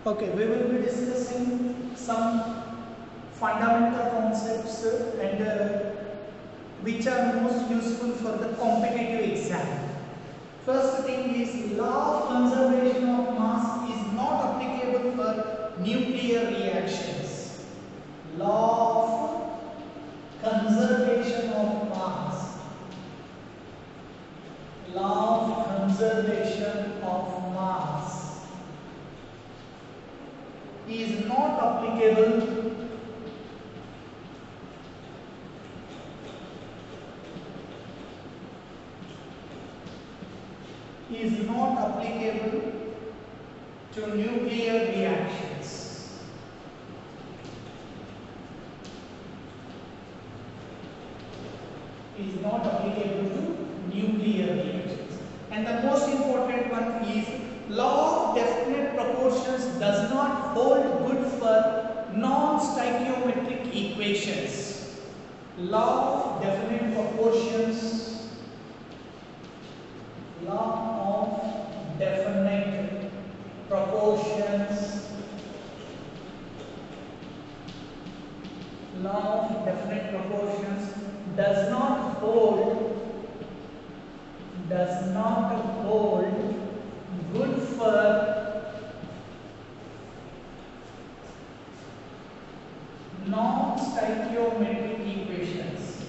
Okay, we will be discussing some fundamental concepts and which are most useful for the competitive exam. First thing is law of conservation of mass is not applicable for nuclear reactions. Law of conservation of mass. Law of conservation of mass is not applicable to nuclear reactions. Is not applicable to nuclear reactions. And the most important one is law of definite proportions does not hold good for non-stoichiometric equations. Law of definite proportions. Law of definite proportions. Law of definite proportions does not hold good for non-stoichiometric equations.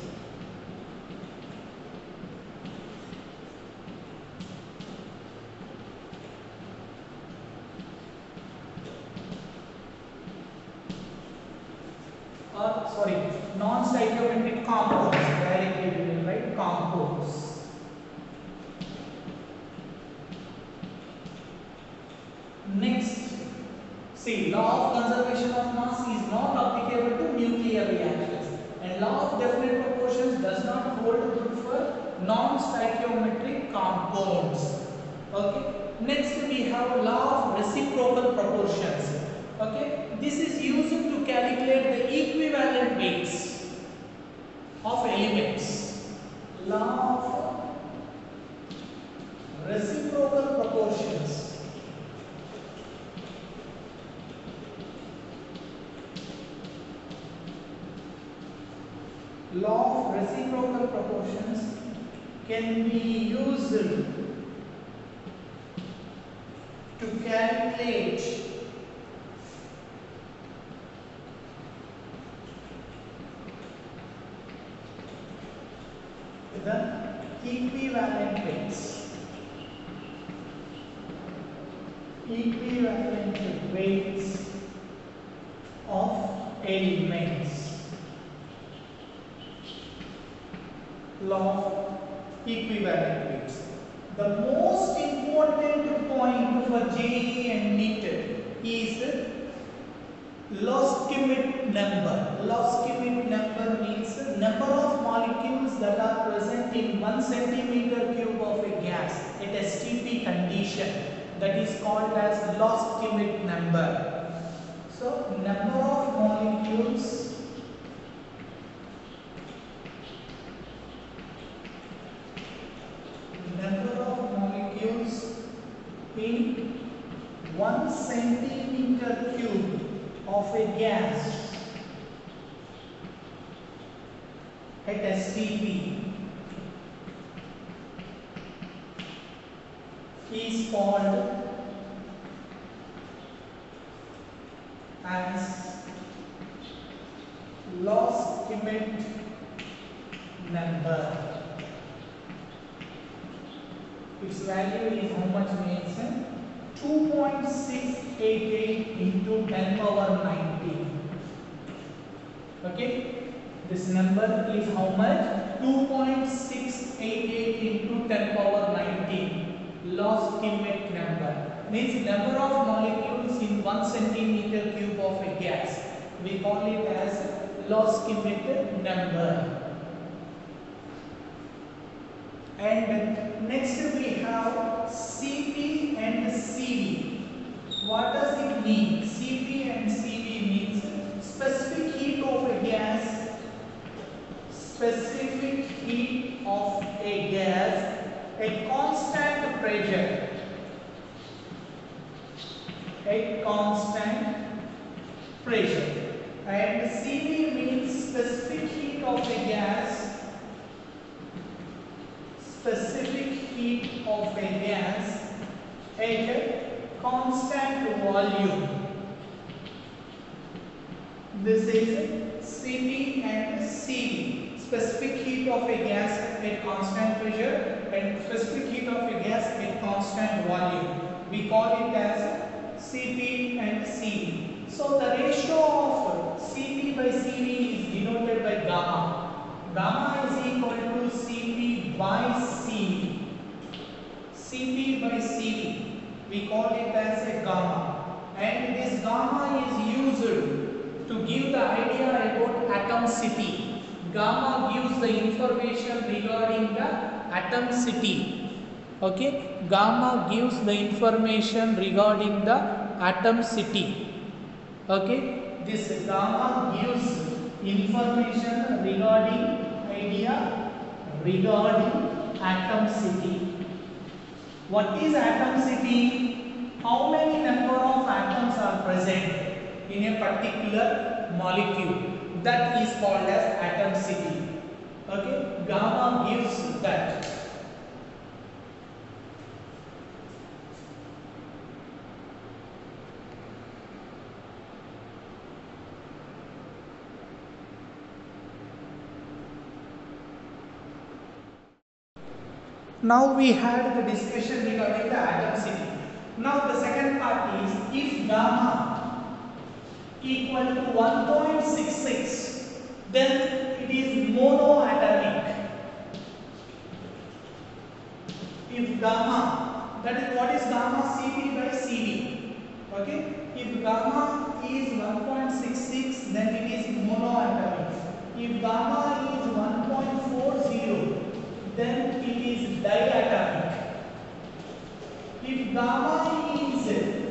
Non-stoichiometric compounds, directly we will write compounds. Next, see, law of conservation of mass is not applicable to nuclear reactions, and law of definite proportions does not hold good for non-stoichiometric compounds. Okay. Next, we have law of reciprocal proportions. Okay, this is used to calculate the equivalent weights of elements. Law of reciprocal proportions. Law of reciprocal proportions can be used to calculate the equivalent weights. Equivalent weights of elements. Law of equivalent weights. The most important point for JEE and NEET is Loss-Schmidt number. Loss-Schmidt number means number of molecules that are present in 1 centimeter cube of a gas at STP condition. That is called as Loss-Schmidt number. So, number of molecules in 1 centimeter cube of a gas at STP is called as Loss-Schmidt number. Its value is how much means 2.688 into 10 power 19. Okay, this number is how much? 2.688 into 10 power 19. Loss-Schmidt number means number of molecules in 1 centimeter cube of a gas. We call it as Loss-Schmidt number. And next we have Cp and Cv. What does it mean? Cp and Cv means specific heat of a gas. Specific heat of a gas at constant pressure a constant pressure. And Cv means specific heat of a gas, specific heat of a gas at a constant volume. This is Cv and Cv. Specific heat of a gas at constant pressure and specific heat of a gas at constant volume. We call it as Cp and Cv. So the ratio of Cp by Cv is denoted by gamma. Gamma is equal to Cp by Cv. Cp by Cv. We call it as a gamma. And this gamma is used to give the idea about atomicity. Gamma gives the information regarding the atomicity. Okay, gamma gives the information regarding the atomicity. Okay, this gamma gives information regarding atomicity. What is atomicity? How many number of atoms are present in a particular molecule? That is called as atomicity. Okay, gamma gives that. Now we had the discussion regarding the atomicity. Now the second part is, if gamma equal to 1.66, then it is monoatomic. If gamma, that is what is gamma? Cv by Cv. Okay, if gamma is 1.66, then it is monoatomic. If gamma is 1.40, then it is diatomic. If gamma is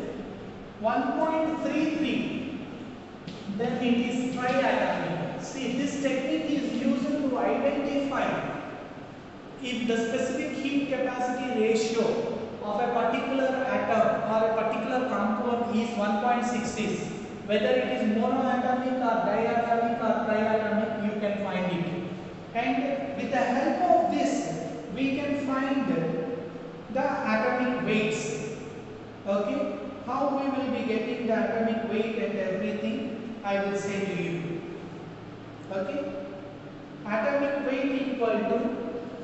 1.33, then it is triatomic. See, this technique is used to identify if the specific heat capacity ratio of a particular atom or a particular compound is 1.66, whether it is monoatomic or diatomic or triatomic, you can find it. And with the help of this, we can find the atomic weights. Okay, how we will be getting the atomic weight and everything, I will say to you. Okay, atomic weight equal to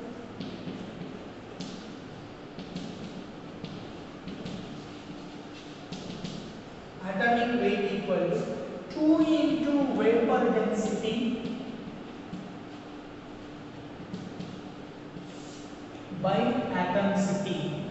atomic weight equal to 2 into vapor density by atomicity.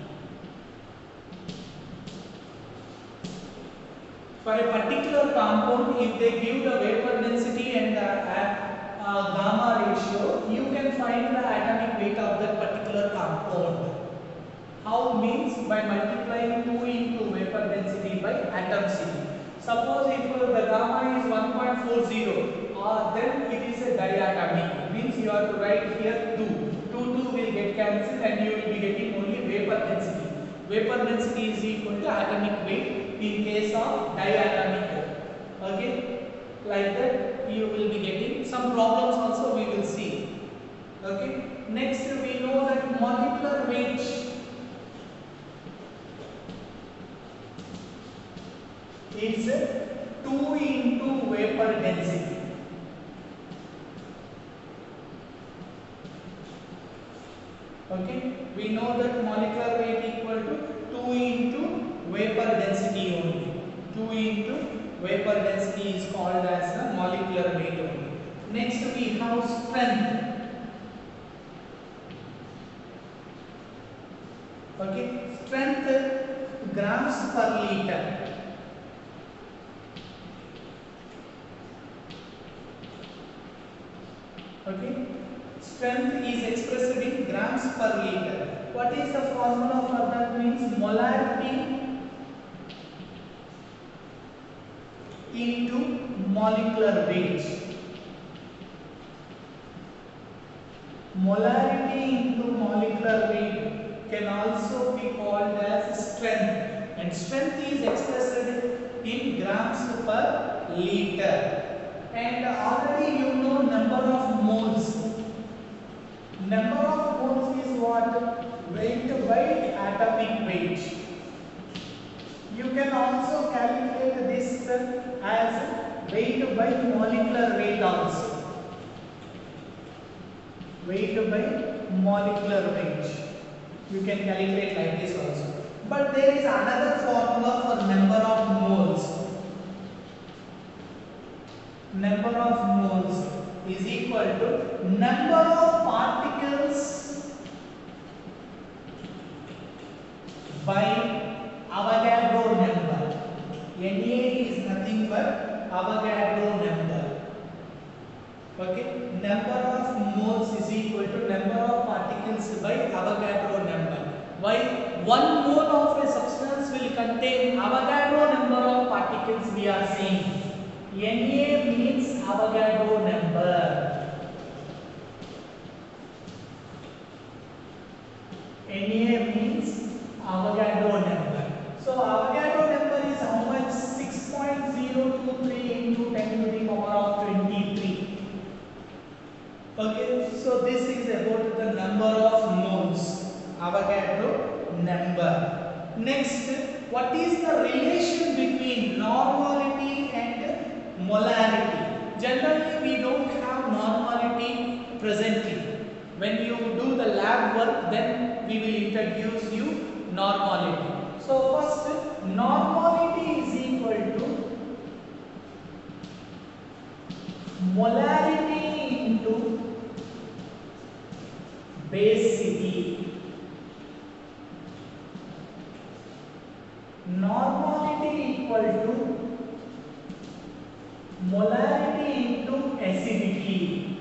For a particular compound, if they give the vapor density and the gamma ratio, you can find the atomic weight of that particular compound. How means? By multiplying 2 into vapor density by atomicity. Suppose if the gamma is 1.40, then it is a diatomic. Means you have to write here 2. 2 will get cancelled and you will be getting only vapor density. Vapor density is equal to atomic weight in case of diatomic. Okay, like that you will be getting. Some problems also we will see. Okay, next we know that molecular weight is 2 into vapor density. Okay, we know that molecular weight equal to 2 into vapor density only. 2 into vapor density is called as the molecular weight only. Next we have strength. Okay, strength grams per liter. Okay, strength is expressed in grams per liter. What is the formula for that? Means molarity into molecular weight. Molarity into molecular weight can also be called as strength, and strength is expressed in grams per liter. And already you know number of moles. Number of moles is what? Weight by atomic weight. You can also calculate this as weight by molecular weight also. Weight by molecular weight. You can calculate like this also. But there is another formula for number of moles. Number of moles is equal to number of particles by Avogadro number. Na is nothing but Avogadro number. Okay, number of moles is equal to number of particles by Avogadro number. Why? 1 mole of a substance will contain Avogadro number of particles we are saying. Na means Avogadro number. Na means Avogadro number. So Avogadro number is how much? 6.023 into 10 to the power of 23. Okay, so this is about the number of moles, Avogadro number. Next, what is the relation between normality and molarity? Generally, we don't have normality presently. When you do the lab work, then we will introduce you normality. So first, normality is equal to molarity into basicity. Normality equal to molarity into acidity.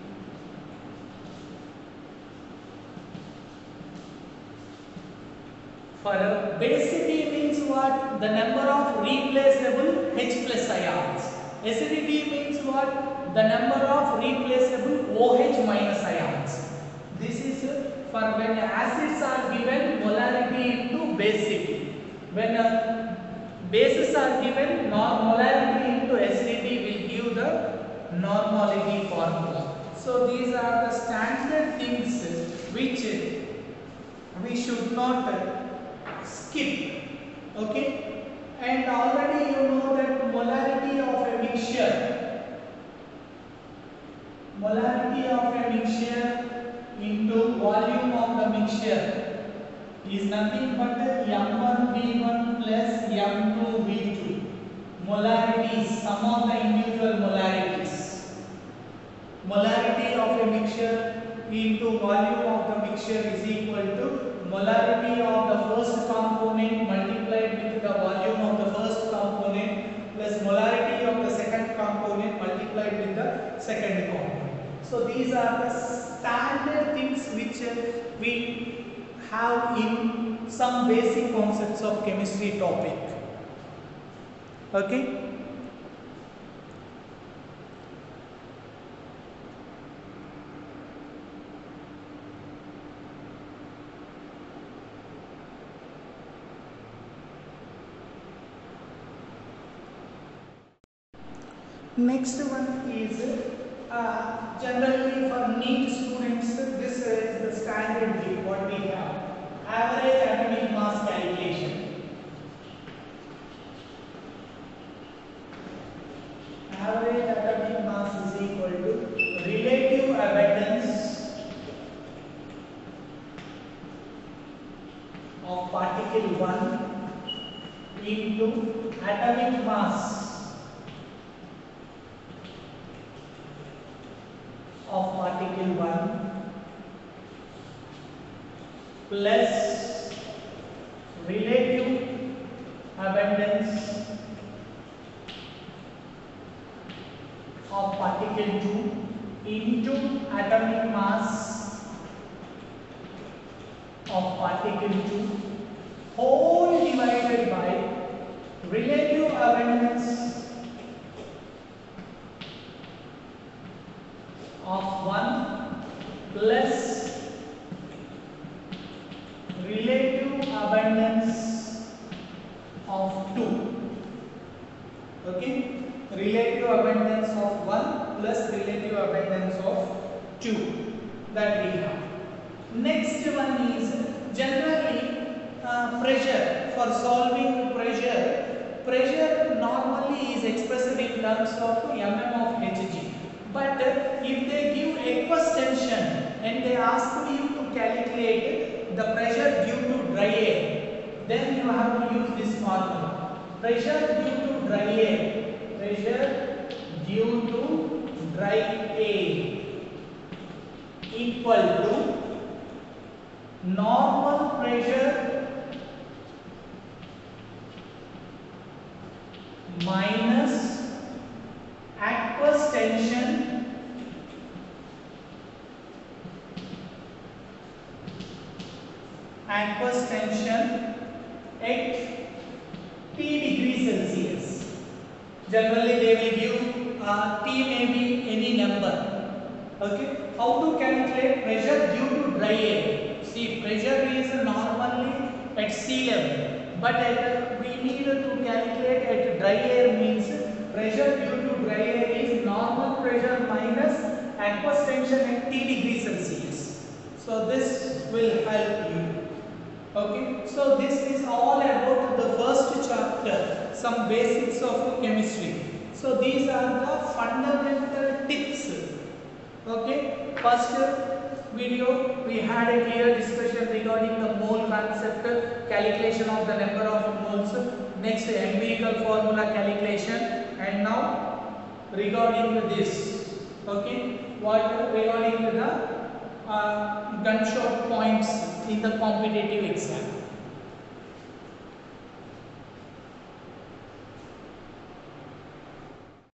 For basicity means what? The number of replaceable H plus ions. Acidity means what? The number of replaceable OH minus ions. This is for when acids are given molarity into basicity. When bases are given molarity into acidity will give the normality formula. So these are the standard things which we should not skip. Okay, and already you know that molarity of a mixture into volume of the mixture is nothing but M1V1 plus M2V2. Molarities, sum of the individual molarities. Molarity of a mixture into volume of the mixture is equal to molarity of the first component multiplied with the volume of the first component plus molarity of the second component multiplied with the second component. So these are the standard things which we have in some basic concepts of chemistry topic. Okay. Next one is generally for NEET students, this is the standard way what we have. Average atomic mass calculation. Average atomic mass is equal to relative abundance of particle 1 into atomic mass of particle 1 plus relative abundance of particle 2 into atomic mass of particle 2 whole divided by relative abundance of 1 plus relative abundance of 2. Okay, relative abundance of 1 plus relative abundance of 2 that we have. Next one is generally pressure. For solving pressure normally is expressed in terms of mm of Hg. But if they give aqueous tension and they ask you to calculate the pressure due to dry air, then you have to use this formula. Pressure due to dry air, pressure due to dry air equal to normal pressure minus aqueous tension at T degree Celsius. Generally they will give T may be any number. Okay, how to calculate pressure due to dry air? See, pressure is normally at sea level, but we need to calculate at dry air means pressure due to dry air is normal pressure minus aqueous tension at T degree Celsius. So this will help you. Okay, so this is all about the first chapter, some basics of chemistry. So these are the fundamental tips. Okay, first video we had a clear discussion regarding the mole concept, calculation of the number of moles, next empirical formula calculation, and now regarding this, okay, what regarding the gunshot points in the competitive exam.